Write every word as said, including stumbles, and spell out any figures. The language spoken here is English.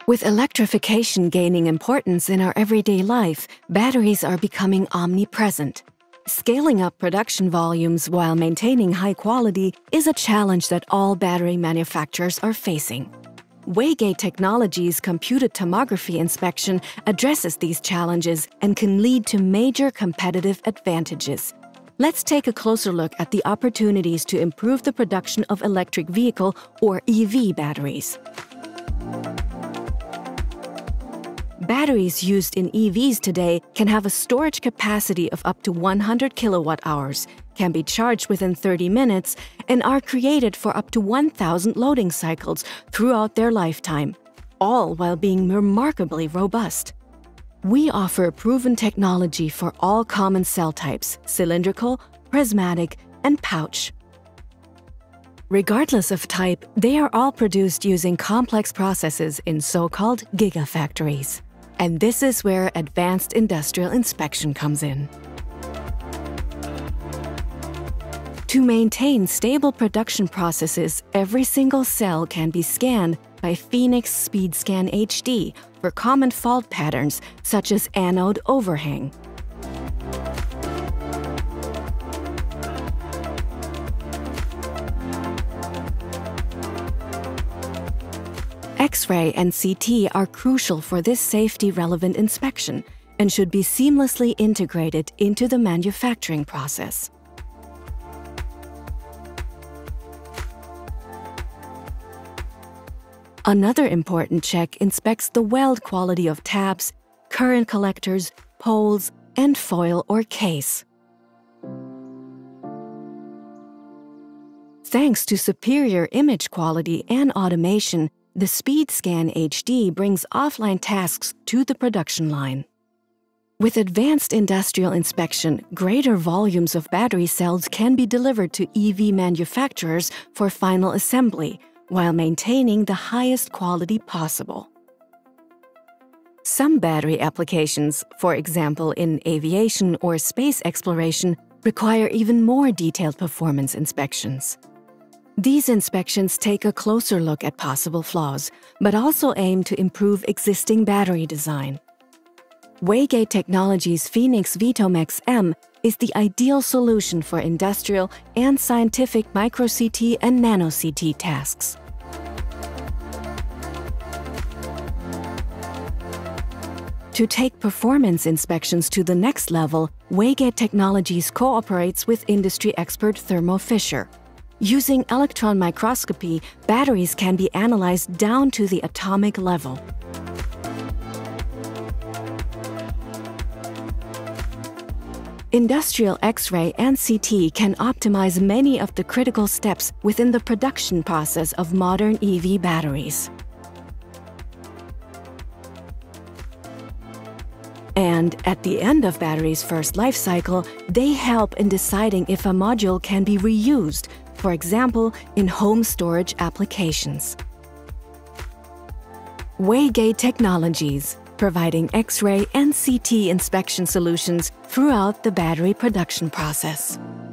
With electrification gaining importance in our everyday life, batteries are becoming omnipresent. Scaling up production volumes while maintaining high quality is a challenge that all battery manufacturers are facing. Waygate Technologies' computed tomography inspection addresses these challenges and can lead to major competitive advantages. Let's take a closer look at the opportunities to improve the production of electric vehicle or E V batteries. Batteries used in E Vs today can have a storage capacity of up to one hundred kilowatt hours, can be charged within thirty minutes, and are created for up to one thousand loading cycles throughout their lifetime, all while being remarkably robust. We offer proven technology for all common cell types: cylindrical, prismatic, and pouch. Regardless of type, they are all produced using complex processes in so-called gigafactories. And this is where advanced industrial inspection comes in. To maintain stable production processes, every single cell can be scanned by Phoenix SpeedScan H D for common fault patterns such as anode overhang. X-ray and C T are crucial for this safety-relevant inspection and should be seamlessly integrated into the manufacturing process. Another important check inspects the weld quality of tabs, current collectors, poles, and foil or case. Thanks to superior image quality and automation, the SpeedScan H D brings offline tasks to the production line. With advanced industrial inspection, greater volumes of battery cells can be delivered to E V manufacturers for final assembly, while maintaining the highest quality possible. Some battery applications, for example in aviation or space exploration, require even more detailed performance inspections. These inspections take a closer look at possible flaws, but also aim to improve existing battery design. Waygate Technologies' Phoenix Vitomex M is the ideal solution for industrial and scientific micro-C T and nano-C T tasks. To take performance inspections to the next level, Waygate Technologies cooperates with industry expert Thermo Fisher. Using electron microscopy, batteries can be analyzed down to the atomic level. Industrial X-ray and C T can optimize many of the critical steps within the production process of modern E V batteries. And at the end of battery's first life cycle, they help in deciding if a module can be reused, for example, in home storage applications. Waygate Technologies, providing X-ray and C T inspection solutions throughout the battery production process.